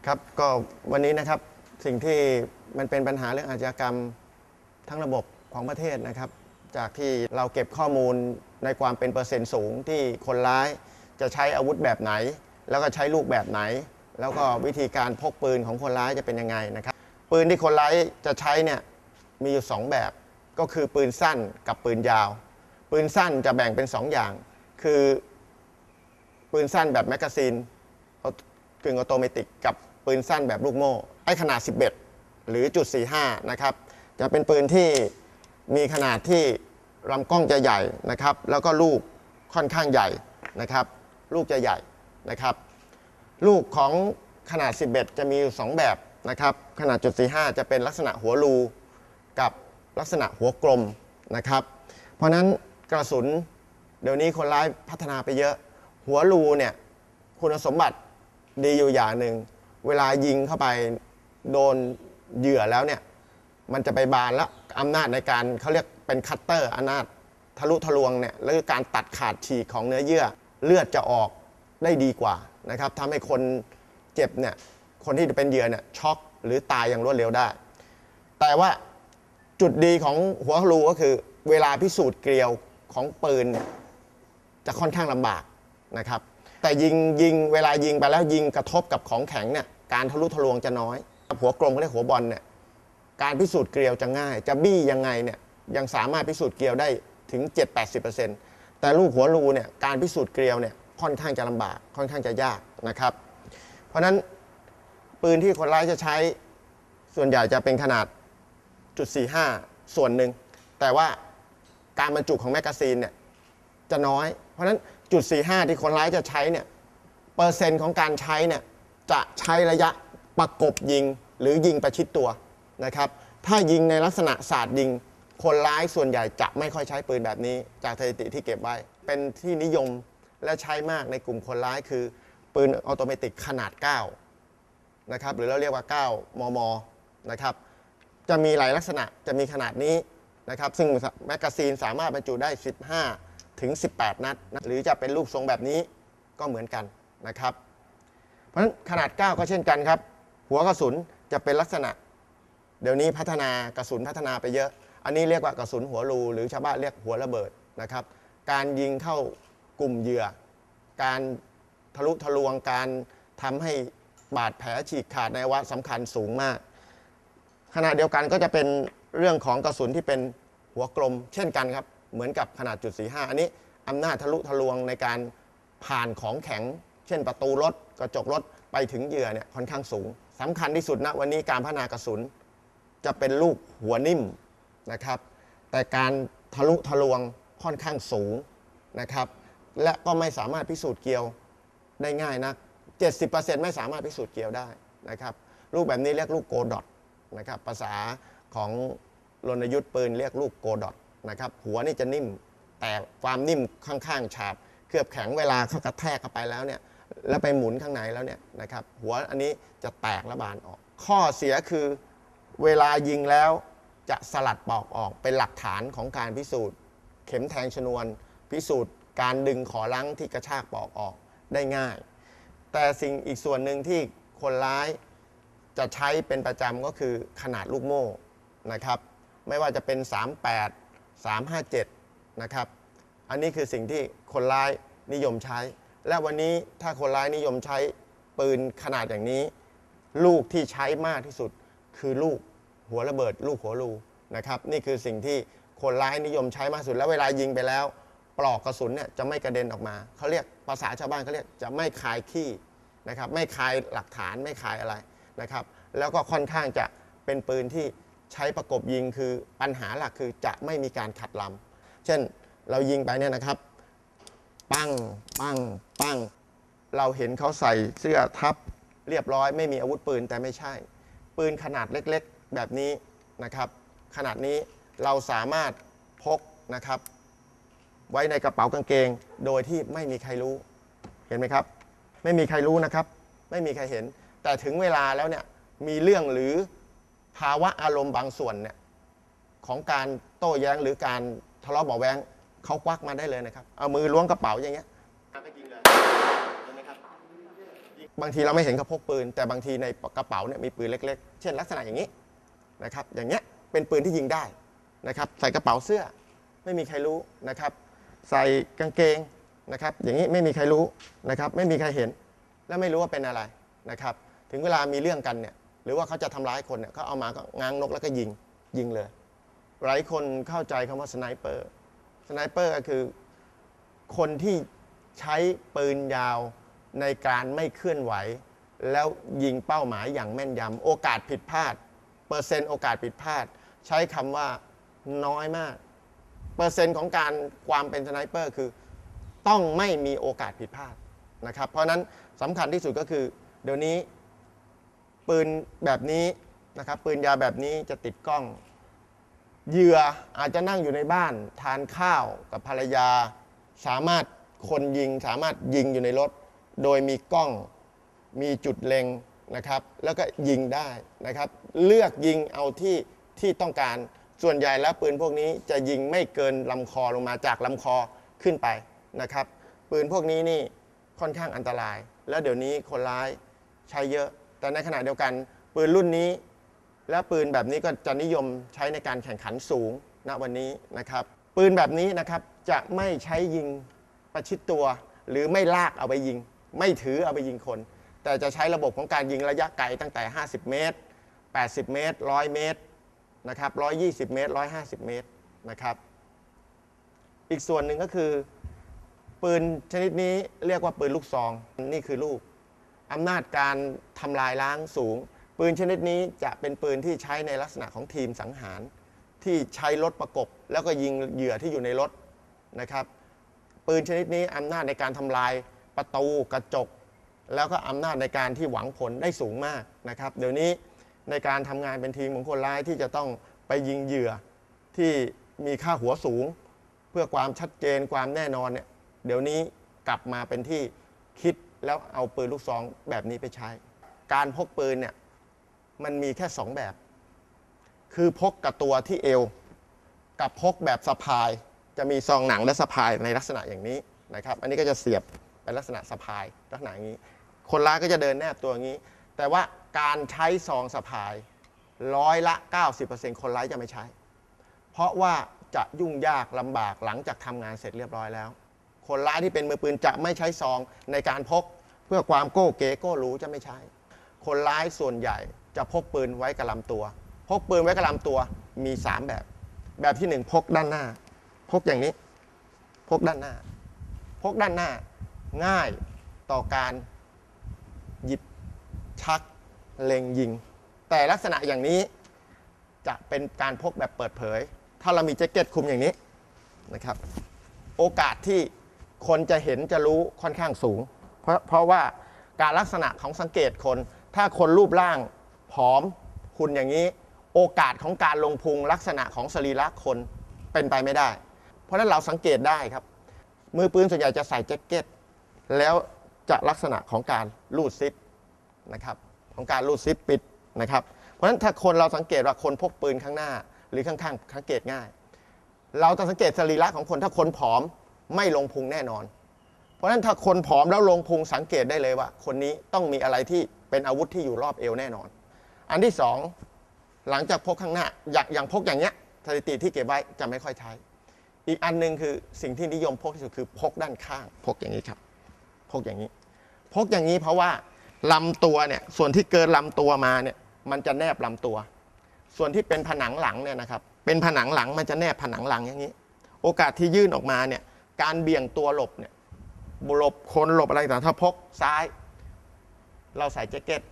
ครับก็วันนี้นะครับสิ่งที่มันเป็นปัญหาเรื่องอาชญากรรมทั้งระบบของประเทศนะครับจากที่เราเก็บข้อมูลในความเป็นเปอร์เซ็นต์สูงที่คนร้ายจะใช้อาวุธแบบไหนแล้วก็ใช้ลูกแบบไหนแล้วก็วิธีการพกปืนของคนร้ายจะเป็นยังไงนะครับปืนที่คนร้ายจะใช้เนี่ยมีอยู่2แบบก็คือปืนสั้นกับปืนยาวปืนสั้นจะแบ่งเป็น2อย่างคือปืนสั้นแบบแมกกาซีนกึ่งออโตเมติกกับปืนสั้นแบบลูกโม่ไอ้ขนาด11หรือ.45นะครับจะเป็นปืนที่มีขนาดที่ลำกล้องจะใหญ่นะครับแล้วก็ลูกค่อนข้างใหญ่นะครับลูกจะใหญ่นะครับลูกของขนาด11จะมีอยู่2แบบนะครับขนาด.45จะเป็นลักษณะหัวรูกับลักษณะหัวกลมนะครับเพราะนั้นกระสุนเดี๋ยวนี้คนร้ายพัฒนาไปเยอะหัวรูเนี่ยคุณสมบัติดีอยู่อย่างหนึ่งเวลายิงเข้าไปโดนเหยื่อแล้วเนี่ยมันจะไปบานแล้วอำนาจในการเขาเรียกเป็นคัตเตอร์อำนาจทะลุทะลวงเนี่ยหรือการตัดขาดฉีกของเนื้อเยื่อเลือดจะออกได้ดีกว่านะครับทำให้คนเจ็บเนี่ยคนที่เป็นเหยื่อเนี่ยช็อกหรือตายอย่างรวดเร็วได้แต่ว่าจุดดีของหัวรูก็คือเวลาพิสูจน์เกลียวของปืนจะค่อนข้างลำบากนะครับแต่ยิงเวลายิงไปแล้วยิงกระทบกับของแข็งเนี่ยการทะลุทะลวงจะน้อยหัวกลมเขาเรียกหัวบอลเนี่ยการพิสูจน์เกลียวจะง่ายจะบี้ยังไงเนี่ยยังสามารถพิสูจน์เกลียวได้ถึง 7-80% แต่ลูกหัวรูเนี่ยการพิสูจน์เกลียวเนี่ยค่อนข้างจะลำบากค่อนข้างจะยากนะครับเพราะฉะนั้นปืนที่คนร้ายจะใช้ส่วนใหญ่จะเป็นขนาด.45ส่วนหนึ่งแต่ว่าการบรรจุของแมกกาซีนเนี่ยจะน้อยเพราะฉะนั้น.45ที่คนร้ายจะใช้เนี่ยเปอร์เซ็นต์ของการใช้เนี่ยจะใช้ระยะประกบยิงหรือยิงประชิดตัวนะครับถ้ายิงในลักษณะศาสตร์ยิงคนร้ายส่วนใหญ่จะไม่ค่อยใช้ปืนแบบนี้จากสถิติที่เก็บไว้เป็นที่นิยมและใช้มากในกลุ่มคนร้ายคือปืนออโตเมติกขนาด9นะครับหรือเราเรียกว่า9 มมนะครับจะมีหลายลักษณะจะมีขนาดนี้นะครับซึ่งแมกกาซีนสามารถบรรจุได้15 ถึง 18 นัดหรือจะเป็นรูปทรงแบบนี้ก็เหมือนกันนะครับเพราะฉะนั้นขนาด9ก็เช่นกันครับหัวกระสุนจะเป็นลักษณะเดี๋ยวนี้พัฒนากระสุนพัฒนาไปเยอะอันนี้เรียกว่ากระสุนหัวรูหรือชาวบ้านเรียกหัวระเบิดนะครับการยิงเข้ากลุ่มเหยื่อการทะลุทะลวงการทำให้บาดแผลฉีกขาดในอวัยวะสำคัญสูงมากขณะเดียวกันก็จะเป็นเรื่องของกระสุนที่เป็นหัวกลมเช่นกันครับเหมือนกับขนาด.45อันนี้อำนาจทะลุทะลวงในการผ่านของแข็งเช่นประตูรถกระจกรถไปถึงเหยื่อเนี่ยค่อนข้างสูงสำคัญที่สุดณวันนี้การพัฒนากระสุนจะเป็นลูกหัวนิ่มนะครับแต่การทะลุทะลวงค่อนข้างสูงนะครับและก็ไม่สามารถพิสูจน์เกลียวได้ง่ายนัก 70% ไม่สามารถพิสูจน์เกลียวได้นะครับลูกแบบนี้เรียกลูกโกดอทนะครับภาษาของรณยุทธ์ปืนเรียกลูกโกดอทนะครับหัวนี่จะนิ่มแต่ความนิ่มข้างๆฉาบเคลือบแข็งเวลาเขากระแทกเข้าไปแล้วเนี่ยแล้วไปหมุนข้างในแล้วเนี่ยนะครับหัวอันนี้จะแตกและบานออกข้อเสียคือเวลายิงแล้วจะสลัดปอกออกเป็นหลักฐานของการพิสูจน์เข็มแทงชนวนพิสูจน์การดึงขอลังที่กระชากปอกออกได้ง่ายแต่สิ่งอีกส่วนหนึ่งที่คนร้ายจะใช้เป็นประจำก็คือขนาดลูกโม่นะครับไม่ว่าจะเป็น38 357นะครับอันนี้คือสิ่งที่คนร้ายนิยมใช้และวันนี้ถ้าคนร้ายนิยมใช้ปืนขนาดอย่างนี้ลูกที่ใช้มากที่สุดคือลูกหัวระเบิดลูกหัวรูนะครับนี่คือสิ่งที่คนร้ายนิยมใช้มากสุดแล้วเวลายิงไปแล้วปลอกกระสุนเนี่ยจะไม่กระเด็นออกมาเขาเรียกภาษาชาวบ้านเขาเรียกจะไม่คายขี้นะครับไม่คายหลักฐานไม่คายอะไรนะครับแล้วก็ค่อนข้างจะเป็นปืนที่ใช้ประกบยิงคือปัญหาหลักคือจะไม่มีการขัดลำเช่นเรายิงไปเนี่ยนะครับปั้งปั้งปั้งเราเห็นเขาใส่เสื้อทับเรียบร้อยไม่มีอาวุธปืนแต่ไม่ใช่ปืนขนาดเล็กๆแบบนี้นะครับขนาดนี้เราสามารถพกนะครับไว้ในกระเป๋ากางเกงโดยที่ไม่มีใครรู้เห็นไหมครับไม่มีใครรู้นะครับไม่มีใครเห็นแต่ถึงเวลาแล้วเนี่ยมีเรื่องหรือภาวะอารมณ์บางส่วนเนี่ยของการโต้แย้งหรือการทะเลาะเบาะแว้งเขาควักมาได้เลยนะครับเอามือล้วงกระเป๋าอย่างเงี้ยยิงเลยเห็นไหมครับบางทีเราไม่เห็นเขาพกปืนแต่บางทีในกระเป๋าเนี่ยมีปืนเล็กๆเช่นลักษณะอย่างนี้นะครับอย่างเงี้ยเป็นปืนที่ยิงได้นะครับใส่กระเป๋าเสื้อไม่มีใครรู้นะครับใส่กางเกงนะครับอย่างนี้ไม่มีใครรู้นะครับไม่มีใครเห็นและไม่รู้ว่าเป็นอะไรนะครับถึงเวลามีเรื่องกันเนี่ยหรือว่าเขาจะทำร้ายคนเนี่ยเขาเอามาก็ง้างนกแล้วก็ยิงเลยหลายคนเข้าใจคำว่าสไนเปอร์ก็คือคนที่ใช้ปืนยาวในการไม่เคลื่อนไหวแล้วยิงเป้าหมายอย่างแม่นยำโอกาสผิดพลาดเปอร์เซ็นต์โอกาสผิดพลาดใช้คำว่าน้อยมากเปอร์เซ็นต์ของการความเป็นสไนเปอร์คือต้องไม่มีโอกาสผิดพลาดนะครับเพราะนั้นสำคัญที่สุดก็คือเดี๋ยวนี้ปืนแบบนี้นะครับปืนยาวแบบนี้จะติดกล้องเหยื่ออาจจะนั่งอยู่ในบ้านทานข้าวกับภรรยาสามารถคนยิงสามารถยิงอยู่ในรถโดยมีกล้องมีจุดเล็งนะครับแล้วก็ยิงได้นะครับเลือกยิงเอาที่ต้องการส่วนใหญ่แล้วปืนพวกนี้จะยิงไม่เกินลำคอลงมาจากลำคอขึ้นไปนะครับปืนพวกนี้นี่ค่อนข้างอันตรายแล้วเดี๋ยวนี้คนร้ายใช้เยอะแต่ในขณะเดียวกันปืนรุ่นนี้และปืนแบบนี้ก็จะนิยมใช้ในการแข่งขันสูงณวันนี้นะครับปืนแบบนี้นะครับจะไม่ใช้ยิงประชิดตัวหรือไม่ลากเอาไปยิงไม่ถือเอาไปยิงคนแต่จะใช้ระบบของการยิงระยะไกลตั้งแต่50เมตร80เมตร100เมตรนะครับ120เมตร150เมตรนะครับอีกส่วนหนึ่งก็คือปืนชนิดนี้เรียกว่าปืนลูกซองนี่คือลูกอำนาจการทำลายล้างสูงปืนชนิดนี้จะเป็นปืนที่ใช้ในลักษณะของทีมสังหารที่ใช้รถประกบแล้วก็ยิงเหยื่อที่อยู่ในรถนะครับปืนชนิดนี้อำนาจในการทำลายประตูกระจกแล้วก็อำนาจในการที่หวังผลได้สูงมากนะครับเดี๋ยวนี้ในการทำงานเป็นทีมของคนร้ายที่จะต้องไปยิงเหยื่อที่มีค่าหัวสูงเพื่อความชัดเจนความแน่นอนเนี่ยเดี๋ยวนี้กลับมาเป็นที่คิดแล้วเอาปืนลูกซองแบบนี้ไปใช้การพกปืนเนี่ยมันมีแค่2แบบคือพกกับตัวที่เอวกับพกแบบสะพายจะมีซองหนังและสะพายในลักษณะอย่างนี้นะครับอันนี้ก็จะเสียบเป็นลักษณะสะพายลักษณะอย่างนี้คนร้ายก็จะเดินแนบตัวอย่างนี้แต่ว่าการใช้ซองสะพาย90%คนร้ายจะไม่ใช้เพราะว่าจะยุ่งยากลำบากหลังจากทำงานเสร็จเรียบร้อยแล้วคนร้ายที่เป็นมือปืนจะไม่ใช้ซองในการพกเพื่อความโก้เก๋โก้รู้จะไม่ใช้คนร้ายส่วนใหญ่จะพกปืนไว้กับลำตัวพกปืนไว้กับลำตัวมี3แบบที่1พกด้านหน้าพกอย่างนี้พกด้านหน้าพกด้านหน้าง่ายต่อการหยิบชักเล็งยิงแต่ลักษณะอย่างนี้จะเป็นการพกแบบเปิดเผยถ้าเรามีแจ็คเก็ตคลุมอย่างนี้นะครับโอกาสที่คนจะเห็นจะรู้ค่อนข้างสูงเพราะว่าการลักษณะของสังเกตคนถ้าคนรูปร่างผอมหุ่นอย่างนี้โอกาสของการลงพุงลักษณะของสรีระคนเป็นไปไม่ได้เพราะฉะนั้นเราสังเกตได้ครับมือปืนส่วนใหญ่จะใส่แจ็คเก็ตแล้วจะลักษณะของการรูดซิปนะครับของการรูดซิปปิดนะครับเพราะฉะนั้นถ้าคนเราสังเกตว่าคนพกปืนข้างหน้าหรือข้างๆสังเกตง่ายเราจะสังเกตสรีระของคนถ้าคนผอมไม่ลงพุงแน่นอนเพราะฉะนั้นถ้าคนผอมแล้วลงพุงสังเกตได้เลยว่าคนนี้ต้องมีอะไรที่เป็นอาวุธที่อยู่รอบเอวแน่นอนอันที่2หลังจากพกข้างหน้าอย่างพกอย่างเงี้ยสถิติที่เก็บไว้จะไม่ค่อยใช้อีกอันนึงคือสิ่งที่นิยมพกที่สุดคือพกด้านข้างพกอย่างนี้ครับพกอย่างนี้พกอย่างนี้เพราะว่าลำตัวเนี่ยส่วนที่เกินลำตัวมาเนี่ยมันจะแนบลำตัวส่วนที่เป็นผนังหลังเนี่ยนะครับเป็นผนังหลังมันจะแนบผนังหลังอย่างนี้โอกาสที่ยื่นออกมาเนี่ยการเบี่ยงตัวหลบเนี่ยหลบคนหลบอะไรต่างๆถ้าพกซ้ายเราใส่แจ็คเก็ต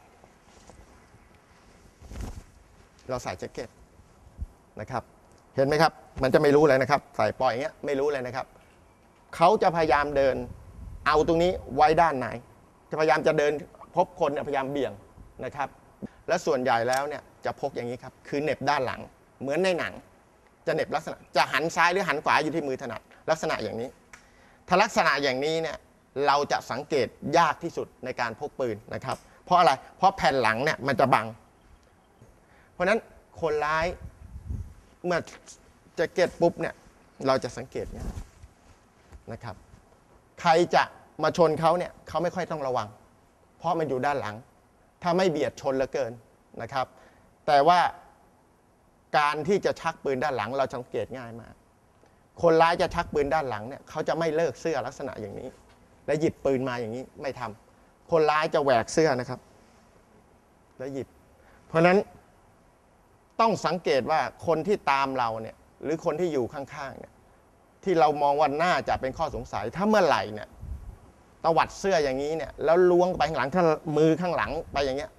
นะครับเห็นไหมครับมันจะไม่รู้เลยนะครับใส่ปล่อยอย่างเงี้ยไม่รู้เลยนะครับเขาจะพยายามเดินเอาตรงนี้ไว้ด้านไหนจะพยายามจะเดินพบคนพยายามเบี่ยงนะครับและส่วนใหญ่แล้วเนี่ยจะพกอย่างนี้ครับคือเหน็บด้านหลังเหมือนในหนังจะเหน็บลักษณะจะหันซ้ายหรือหันขวาอยู่ที่มือถนัดลักษณะอย่างนี้ถ้าลักษณะอย่างนี้เนี่ยเราจะสังเกตยากที่สุดในการพกปืนนะครับเพราะอะไรเพราะแผ่นหลังเนี่ยมันจะบังเพราะฉะนั้นคนร้ายเมื่อแจ็คเก็ตปุ๊บเนี่ยเราจะสังเกตเนี่ยนะครับใครจะมาชนเขาเนี่ยเขาไม่ค่อยต้องระวังเพราะมันอยู่ด้านหลังถ้าไม่เบียดชนเหลือเกินนะครับแต่ว่าการที่จะชักปืนด้านหลังเราสังเกตง่ายมากคนร้ายจะชักปืนด้านหลังเนี่ยเขาจะไม่เลิกเสื้อลักษณะอย่างนี้และหยิบปืนมาอย่างนี้ไม่ทำคนร้ายจะแหวกเสื้อนะครับแล้วหยิบเพราะฉะนั้นต้องสังเกตว่าคนที่ตามเราเนี่ยหรือคนที่อยู่ข้างๆเนี่ยที่เรามองว่าน่าจะเป็นข้อสงสัยถ้าเมื่อไหร่เนี่ยตวัดเสื้ออย่างนี้เนี่ยแล้วล้วงไปข้างหลังถ้ามือข้างหลังไปอย่างเงี้ย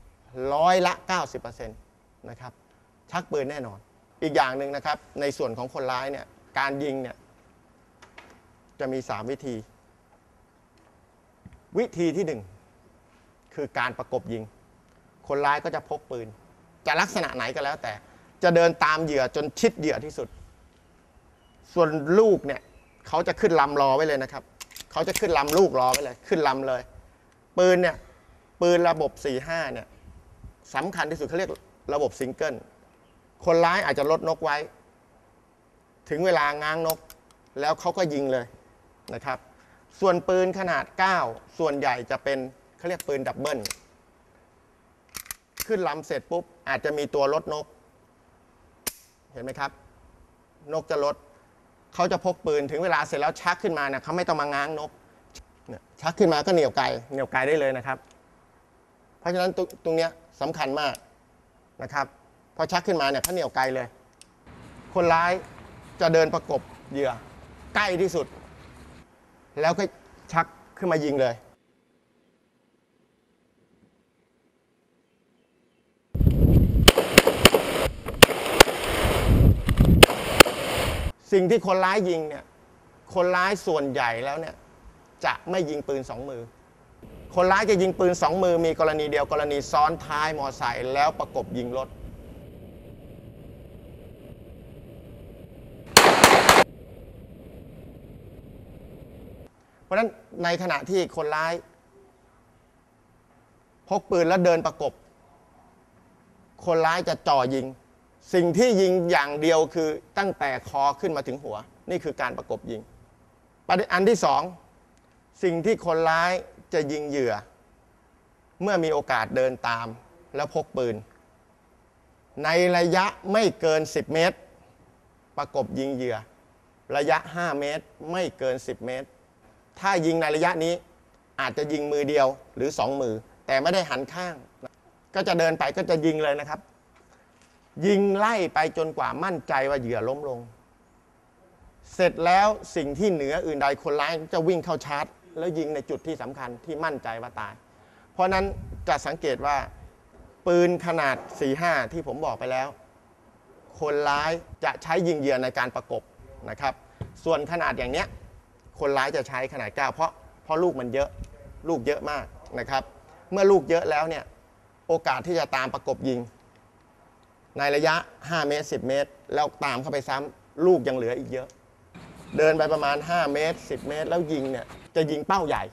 90%นะครับชักปืนแน่นอนอีกอย่างหนึ่งนะครับในส่วนของคนร้ายเนี่ยการยิงเนี่ยจะมี3วิธีที่1คือการประกบยิงคนร้ายก็จะพกปืนจะลักษณะไหนก็แล้วแต่จะเดินตามเหยื่อจนชิดเหยื่อที่สุดส่วนลูกเนี่ยเขาจะขึ้นลำรอไว้เลยนะครับเขาจะขึ้นลำลูกรอไว้เลยขึ้นลำเลยปืนเนี่ยปืนระบบ 4-5 เนี่ยสำคัญที่สุดเขาเรียกระบบซิงเกิลคนร้ายอาจจะลดนกไว้ถึงเวลาง้างนกแล้วเขาก็ยิงเลยนะครับส่วนปืนขนาด 9ส่วนใหญ่จะเป็นเขาเรียกปืนดับเบิลขึ้นลำเสร็จปุ๊บอาจจะมีตัวลดนกเห็นไหมครับนกจะลดเขาจะพกปืนถึงเวลาเสร็จแล้วชักขึ้นมาเนี่ยเขาไม่ต้องมาง้างนกชักขึ้นมาก็เหนี่ยวไกได้เลยนะครับเพราะฉะนั้นตรงนี้สำคัญมากนะครับพอชักขึ้นมาเนี่ยเขาเหนี่ยวไกเลยคนร้ายจะเดินประกบเหยื่อใกล้ที่สุดแล้วก็ชักขึ้นมายิงเลยสิ่งที่คนร้ายยิงเนี่ยคนร้ายส่วนใหญ่แล้วเนี่ยจะไม่ยิงปืน2 มือคนร้ายจะยิงปืน2 มือมีกรณีเดียวกรณีซ้อนท้ายมอไซค์แล้วประกบยิงรถเพราะฉะนั้นในขณะที่คนร้ายพกปืนแล้วเดินประกบคนร้ายจะจ่อยิงสิ่งที่ยิงอย่างเดียวคือตั้งแต่คอขึ้นมาถึงหัวนี่คือการประกบยิงประเด็นอันที่2สิ่งที่คนร้ายจะยิงเหยื่อเมื่อมีโอกาสเดินตามแล้วพกปืนในระยะไม่เกิน10 เมตรประกบยิงเหยื่อระยะ5 เมตรไม่เกิน10 เมตรถ้ายิงในระยะนี้อาจจะยิงมือเดียวหรือ2 มือแต่ไม่ได้หันข้างก็จะเดินไปก็จะยิงเลยนะครับยิงไล่ไปจนกว่ามั่นใจว่าเหยื่อล้มลงเสร็จแล้วสิ่งที่เหนืออื่นใดคนร้ายจะวิ่งเข้าชาร์จแล้วยิงในจุดที่สำคัญที่มั่นใจว่าตายเพราะนั้นจะสังเกตว่าปืนขนาด 4-5 ที่ผมบอกไปแล้วคนร้ายจะใช้ยิงเหยื่อในการประกบนะครับส่วนขนาดอย่างเนี้ยคนร้ายจะใช้ขนาด 9เพราะลูกมันเยอะลูกเยอะมากนะครับเมื่อลูกเยอะแล้วเนี่ยโอกาสที่จะตามประกบยิงในระยะ5 เมตร10 เมตรแล้วตามเข้าไปซ้ำลูกยังเหลืออีกเยอะเดินไปประมาณ5 เมตร10 เมตรแล้วยิงเนี่ยจะยิงเป้าใหญ่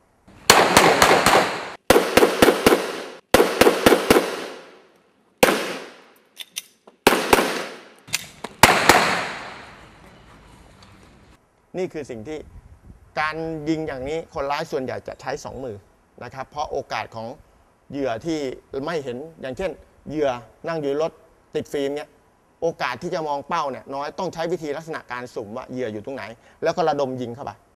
นี่คือสิ่งที่การยิงอย่างนี้คนร้ายส่วนใหญ่จะใช้2 มือนะครับเพราะโอกาสของเหยื่อที่ไม่เห็นอย่างเช่นเหยื่อนั่งอยู่รถติดฟิล์มเนี่ยโอกาสที่จะมองเป้าเนี่ยน้อยต้องใช้วิธีลักษณะการสุ่มว่าเหยื่ออยู่ตรงไหนแล้วก็ระดมยิงเข้าไป